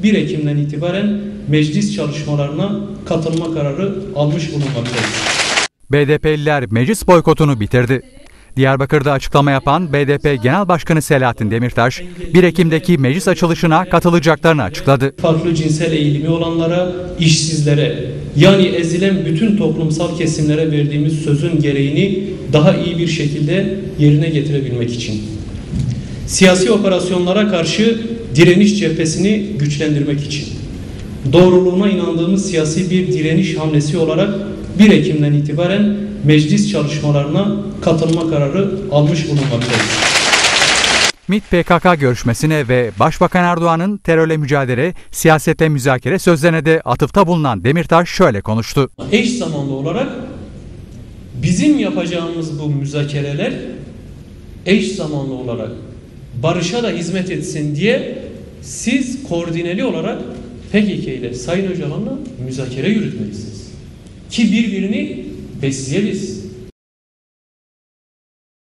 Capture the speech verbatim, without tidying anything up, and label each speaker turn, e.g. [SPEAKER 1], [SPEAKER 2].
[SPEAKER 1] bir Ekim'den itibaren meclis çalışmalarına katılma kararı almış bulunmaktayız.
[SPEAKER 2] B D P'liler meclis boykotunu bitirdi. Diyarbakır'da açıklama yapan B D P Genel Başkanı Selahattin Demirtaş, bir Ekim'deki meclis açılışına katılacaklarını açıkladı.
[SPEAKER 1] Farklı cinsel eğilimi olanlara, işsizlere, yani ezilen bütün toplumsal kesimlere verdiğimiz sözün gereğini daha iyi bir şekilde yerine getirebilmek için. Siyasi operasyonlara karşı direniş cephesini güçlendirmek için. Doğruluğuna inandığımız siyasi bir direniş hamlesi olarak bir Ekim'den itibaren meclis çalışmalarına katılma kararı almış bulunmaktayız.
[SPEAKER 2] MİT P K K görüşmesine ve Başbakan Erdoğan'ın terörle mücadele, siyasete müzakere sözlerine de atıfta bulunan Demirtaş şöyle konuştu.
[SPEAKER 1] Eş zamanlı olarak bizim yapacağımız bu müzakereler eş zamanlı olarak barışa da hizmet etsin diye siz koordineli olarak P K K ile Sayın Öcalan'la müzakere yürütmelisiniz. Ki birbirini besleyeriz.